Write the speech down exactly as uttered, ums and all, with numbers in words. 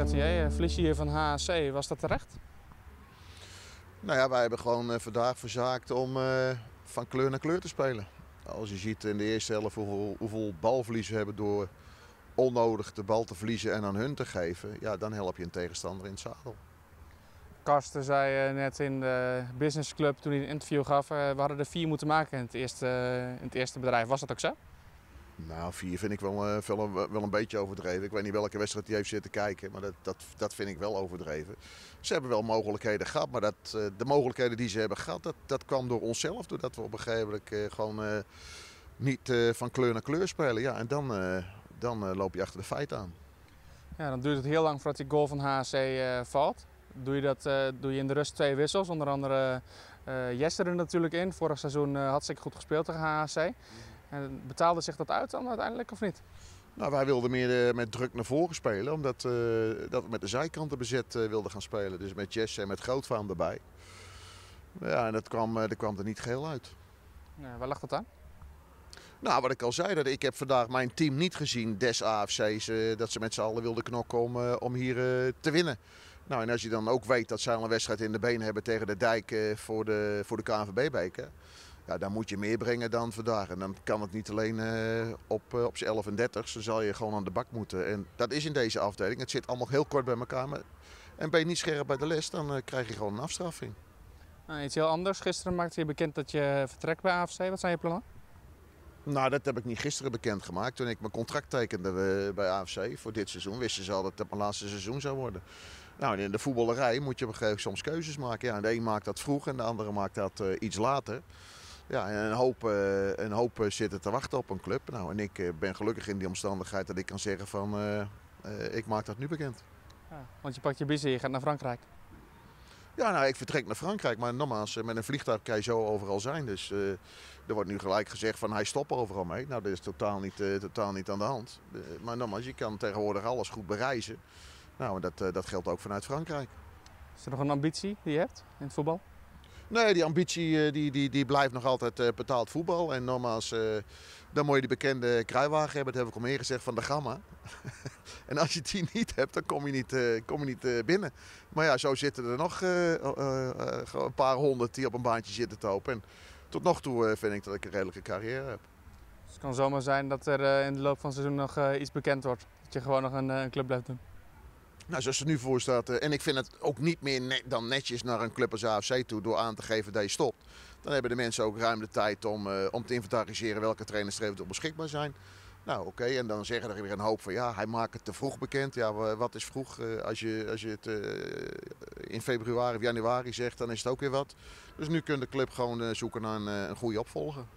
Cartier, verlies je hier van H S C. Was dat terecht? Nou ja, wij hebben gewoon uh, vandaag verzaakt om uh, van kleur naar kleur te spelen. Als je ziet in de eerste helft hoeveel, hoeveel balverlies we hebben door onnodig de bal te verliezen en aan hun te geven, ja, dan help je een tegenstander in het zadel. Karsten zei net in de businessclub toen hij een interview gaf, we hadden er vier moeten maken in het eerste, in het eerste bedrijf. Was dat ook zo? Nou, vier vind ik wel, wel, een, wel een beetje overdreven. Ik weet niet welke wedstrijd hij heeft zitten kijken, maar dat, dat, dat vind ik wel overdreven. Ze hebben wel mogelijkheden gehad, maar dat, de mogelijkheden die ze hebben gehad, dat, dat kwam door onszelf. Doordat we op een gegeven moment gewoon uh, niet uh, van kleur naar kleur spelen. Ja, en dan, uh, dan uh, loop je achter de feiten aan. Ja, dan duurt het heel lang voordat die goal van H S C uh, valt. Doe je dat uh, doe je in de rust twee wissels, onder andere uh, Jester er natuurlijk in. Vorig seizoen uh, hartstikke goed gespeeld tegen H S C. En betaalde zich dat uit dan uiteindelijk of niet? Nou, wij wilden meer uh, met druk naar voren spelen, omdat uh, dat we met de zijkanten bezet uh, wilden gaan spelen. Dus met Jesse en met Grootvaan erbij. Ja, en dat kwam, uh, dat kwam er niet geheel uit. Ja, waar lag dat aan? Nou, wat ik al zei, dat ik heb vandaag mijn team niet gezien, des A F C's, uh, dat ze met z'n allen wilden knokken om, uh, om hier uh, te winnen. Nou, en als je dan ook weet dat ze al een wedstrijd in de benen hebben tegen de Dijk uh, voor de, voor de K N V B-beker. Ja, dan moet je meer brengen dan vandaag. En dan kan het niet alleen uh, op, uh, op z'n elf en dertig. Dan zal je gewoon aan de bak moeten. En dat is in deze afdeling. Het zit allemaal heel kort bij elkaar. Maar... En ben je niet scherp bij de les, dan uh, krijg je gewoon een afstraffing. Nou, iets heel anders. Gisteren maakte je bekend dat je vertrekt bij A F C. Wat zijn je plannen? Nou, dat heb ik niet gisteren bekendgemaakt. Toen ik mijn contract tekende uh, bij A F C voor dit seizoen, wisten ze al dat het mijn laatste seizoen zou worden. Nou, in de voetballerij moet je op een gegeven moment soms keuzes maken. Ja, de een maakt dat vroeg en de andere maakt dat uh, iets later. Ja, en een hoop, uh, een hoop uh, zitten te wachten op een club. Nou, en ik uh, ben gelukkig in die omstandigheid dat ik kan zeggen van, uh, uh, ik maak dat nu bekend. Ja, want je pakt je biezen en je gaat naar Frankrijk. Ja, nou, ik vertrek naar Frankrijk, maar nogmaals, met een vliegtuig kan je zo overal zijn. Dus uh, er wordt nu gelijk gezegd van hij stopt overal mee. Nou, dat is totaal niet, uh, totaal niet aan de hand. Uh, maar nogmaals, je kan tegenwoordig alles goed bereizen. Nou, en dat, uh, dat geldt ook vanuit Frankrijk. Is er nog een ambitie die je hebt in het voetbal? Nee, die ambitie die, die, die blijft nog altijd uh, betaald voetbal. En nogmaals, uh, dan moet je die bekende kruiwagen hebben. Dat heb ik al meer gezegd van de Gamma. En als je die niet hebt, dan kom je niet, uh, kom je niet uh, binnen. Maar ja, zo zitten er nog uh, uh, uh, een paar honderd die op een baantje zitten te hopen. En tot nog toe uh, vind ik dat ik een redelijke carrière heb. Dus het kan zomaar zijn dat er uh, in de loop van het seizoen nog uh, iets bekend wordt. Dat je gewoon nog een, uh, een club blijft doen. Nou, zoals het er nu voor staat, uh, en ik vind het ook niet meer net, dan netjes naar een club als A F C toe door aan te geven dat je stopt. Dan hebben de mensen ook ruim de tijd om, uh, om te inventariseren welke trainers er eventueel beschikbaar zijn. Nou oké, okay, en dan zeggen er weer een hoop van ja, hij maakt het te vroeg bekend. Ja, wat is vroeg? Uh, als, je, als je het uh, in februari of januari zegt, dan is het ook weer wat. Dus nu kan de club gewoon uh, zoeken naar een, uh, een goede opvolger.